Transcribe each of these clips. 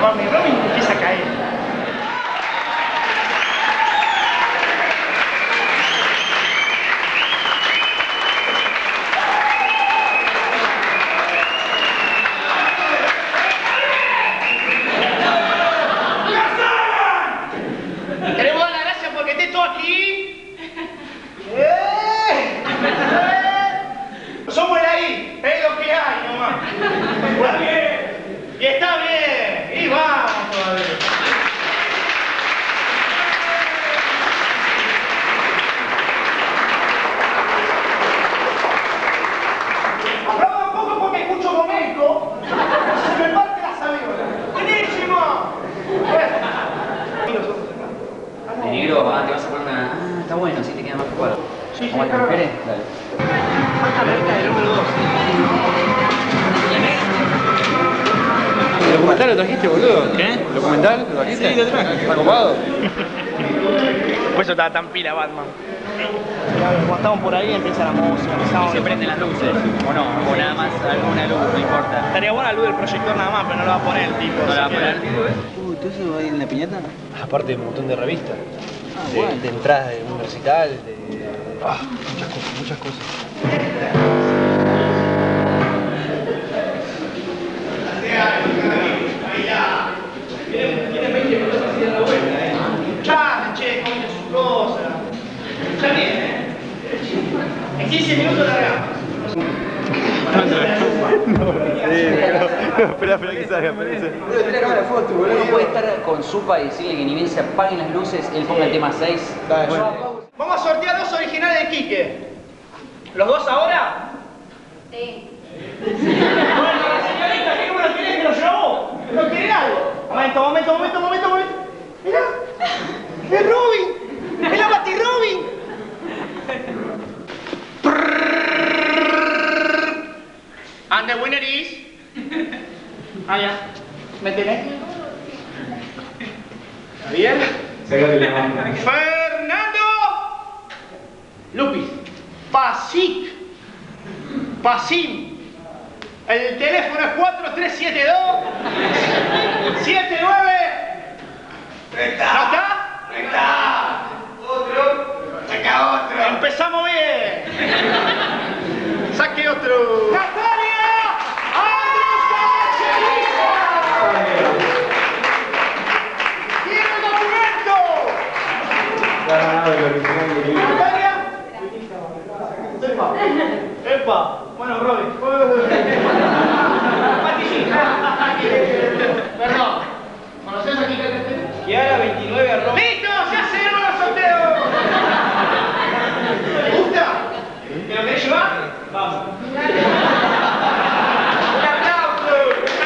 llamarme Robin y empieza a caer. ¿Queremos dar las gracias porque estés todo aquí? Somos el ahí, es lo que hay nomás. Está bien. Y está bien. Y vamos todavía. Aplaudan un poco porque escucho momentos. Se me parte la salida. ¡Buenísimo! Negro, te vas a poner una... Ah, está bueno, sí te queda más cuadro. Sí, ¿Cómo te esperes? Dale. Falta la letra del número 2. ¿El documental lo trajiste, boludo? ¿Qué? ¿El documental lo trajiste? Sí, lo traje. ¿Está copado? Por eso estaba tan pila Batman. Claro, cuando estamos por ahí empieza la música, empezamos. ¿Se prenden las luces? ¿O no? ¿O nada más alguna luz? No importa. Estaría buena la luz del proyector nada más, pero no lo va a poner el tipo. ¿No la va a así poner? que- ¿Todo eso va a ir en la piñata? Aparte de un montón de revistas, bueno. de entradas de un recital, muchas cosas. Ya, che, comente sus cosas. Ya viene, En 15 minutos largamos. Espera que salga, parece. Uno puede estar con Supa y decirle que ni bien se apaguen las luces, él ponga el tema 6. Vamos a sortear 2 originales de Quique. ¿Los 2 ahora? Sí. Bueno, la señorita, ¿qué número tienes que lo llevó? ¿No quiere algo? Momento. Mirá, es Robin, es la Bati-Robin. And the winner is... Ah, ya. ¿Me tenés? ¿Está bien? Fernando Lupis. Pasim. El teléfono es 4372 79. ¿No está? Saca otro. Empezamos bien. Saque otro. ¡Natalia! ¡Tiene el documento! ¡Natalia! ¡Epa! Bueno, Robin. Perdón. ¿Conoces aquí que Kiara 29 arroba. ¡Listo! ¡Ya se dieron los sorteos! ¿Te gusta? ¿Te lo querés llevar? Vamos. ¡Un aplauso!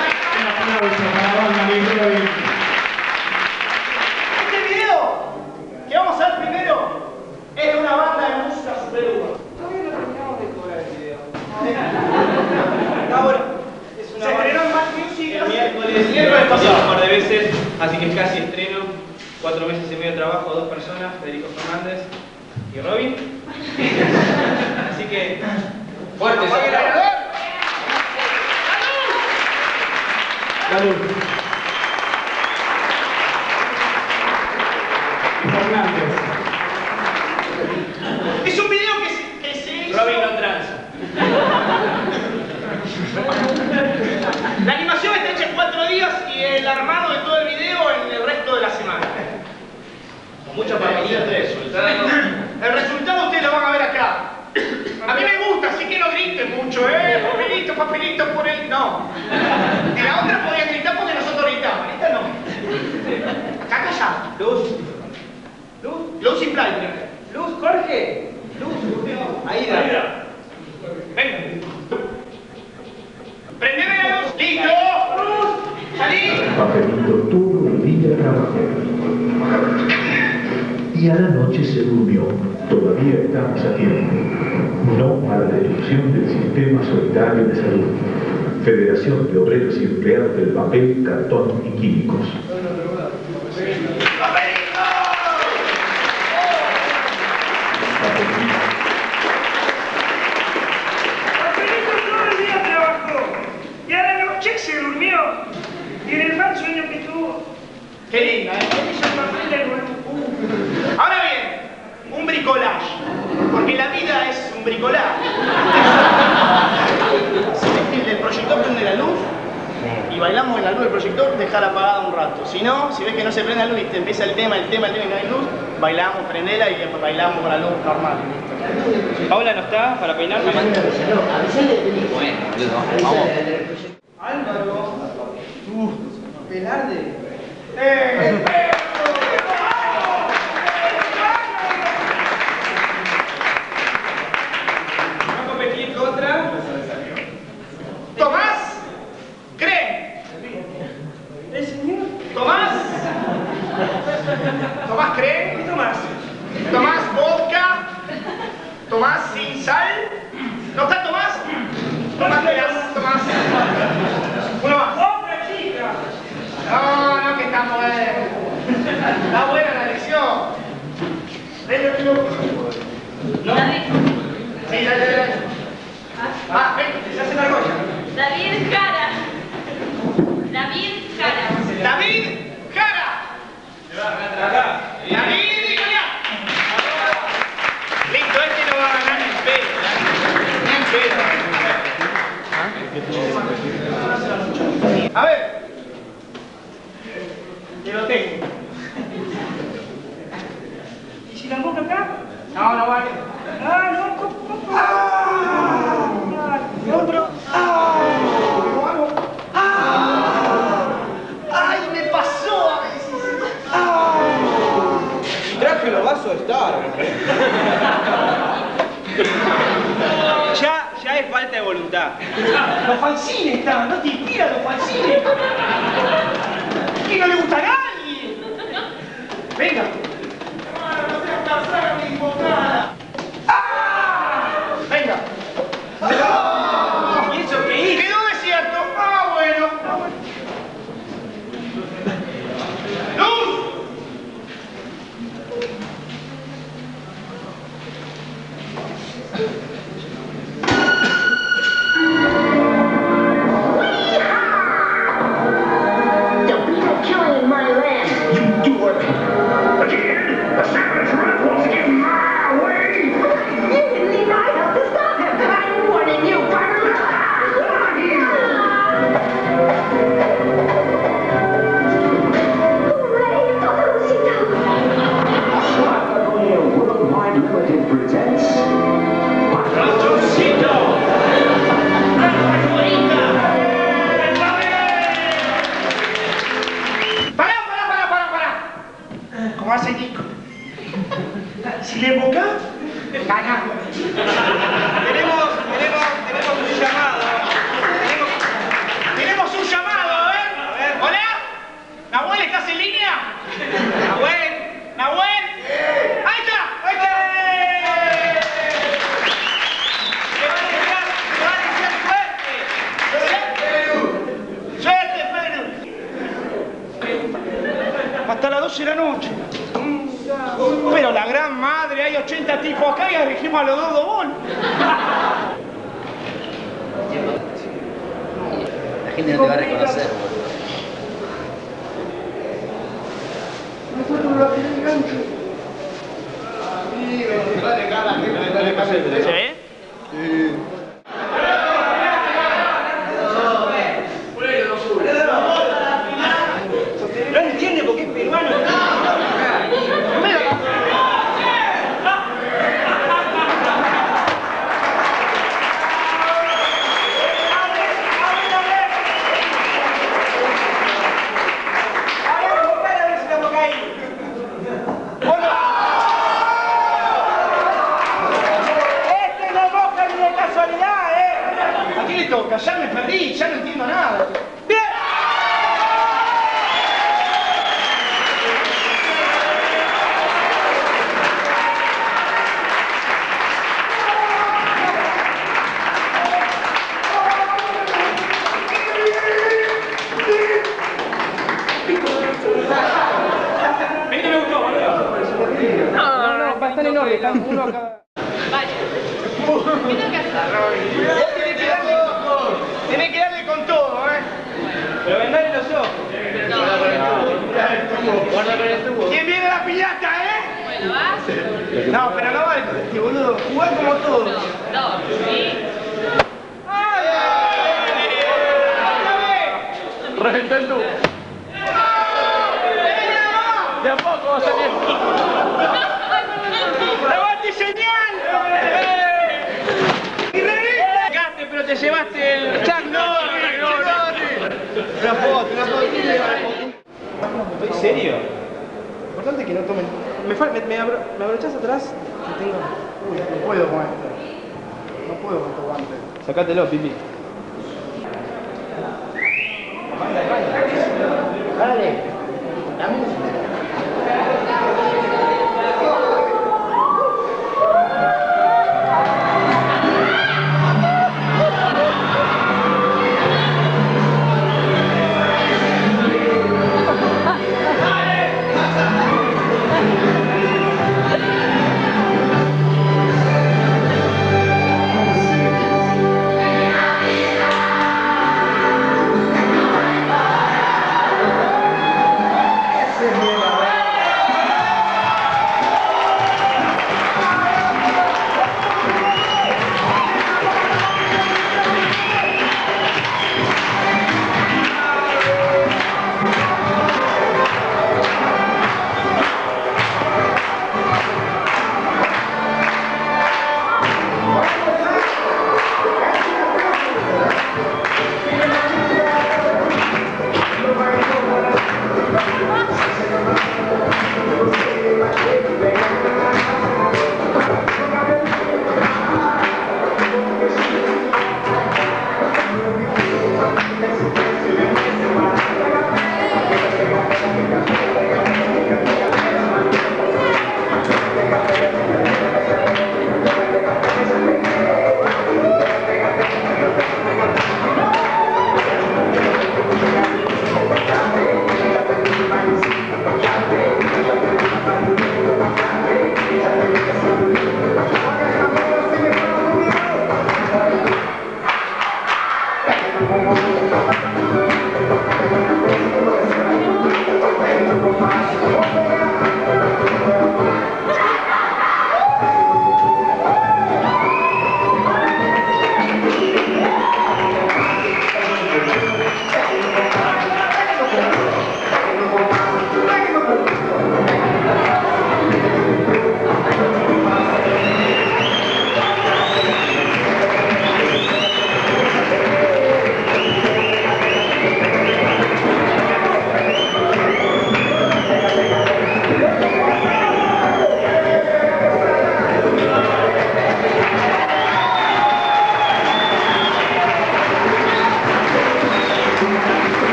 Este video que vamos a ver primero es de una banda de música super uva. Todavía no terminamos de cobrar el video. Ahora, se estrenó en Mac Music El miércoles pasado un par de veces, así que es casi estreno. 4 meses y medio de trabajo, 2 personas, Federico Fernández y Robin. Así que, fuerte. Salud. Fernández. Es un video que se hizo... Robin no transa. La animación está hecha en 4 días y el armado de todo el video en el resto de la semana. Mucha papelilla de resultado. El resultado ustedes lo van a ver acá. A mí me gusta, así que no griten mucho, papelito por él. No. De la otra podían gritar porque nosotros gritamos. Esta no. Acá callado. Luz y Play primero. Luz, Jorge. Luz. Aida. Venga. Prendeme la luz. Listo. Salí. Papelito todo el día trabajó. Y a la noche se durmió. Todavía estamos a tiempo. No a la destrucción del sistema solidario de salud. Federación de Obreros y Empleados del Papel, Cartón y Químicos. Papelito todo el día trabajó. Y a la noche se durmió. Y en el mal sueño que tuvo Qué linda, ¿eh? Ahora bien, un bricolage. Porque la vida es un bricolaje. Si ves que el del proyector prende la luz y bailamos en la luz del proyector, dejar apagada un rato. Si no, si ves que no se prende la luz y te empieza el tema y no hay luz, bailamos, prendela y después bailamos con la luz normal. Paula no está para peinarme. Bueno, vamos. Álvaro. Velarde. Va a competir contra Tomás Creen. el señor. Tomás. Tomás Creen. ¿Qué tomás? Tomás Vodka. Tomás sin sal. ¿No está Tomás? Tomás Velas. Tomás. Uno más. ¡Otra chica! No, que está bueno. Está buena la lección. ¿No? Sí, dale. Ah, ven, se hace la argolla. David Jara. David Jara. David Jara. David Nicolás. Listo, este no va a ganar ni en pedo. Ni en pedo. A ver. Te lo tengo. ¿Y si la boca acá? No, no vale. Ah, no, Otro. ¡Ay, me pasó a veces! Y traje los vasos de Star. Ya es falta de voluntad. Los fanzines están, no te inspiran los fanzines. ¿Y no le gusta a nadie? Venga. Venga. ¿Y eso qué hizo? Quedó desierto. Ah, bueno. ¡Luz! The people killing my land. You do it! Again! The savage rat wants to get my way! You didn't need my help to stop him. I'm warning you, Fireman. Hooray, Papalucito. Patagonia Worldwide Limited presents Pará. Como hace Nico. Si le boca, gana. Tenemos un llamado. Tenemos un llamado, a ver. ¿Hola? ¿Nahuel, estás en línea? ¿Nahuel? ¡Ahí está! ¡Se va a desear suerte! ¡Suerte, Fenu! Hasta las 12 de la noche. Pero la gran madre, hay 80 tipos acá y elegimos a los dos bol. La gente no te va a reconocer, ¿Sí? No entiende porque es peruano. ¿A quién le toca? Ya me perdí, ya no entiendo nada. ¡Bien! Este me gustó, boludo. No, va a estar en orden, está uno acá. Tenés que darle con todo, ¿eh? Pero vendale los ojos. No. boludo. Jugá como todos. Dos, sí. Reventó el tubo. De a poco va a salir. ¡Levante señal! ¡Y revista! Gaste, pero te llevaste el Chuck Norris. Una foto. ¿En serio? Lo importante es que no tomen. Me abrochás atrás y tengo. Uy, no puedo con esto. No puedo con estos guantes. Sacátelo, Pipi.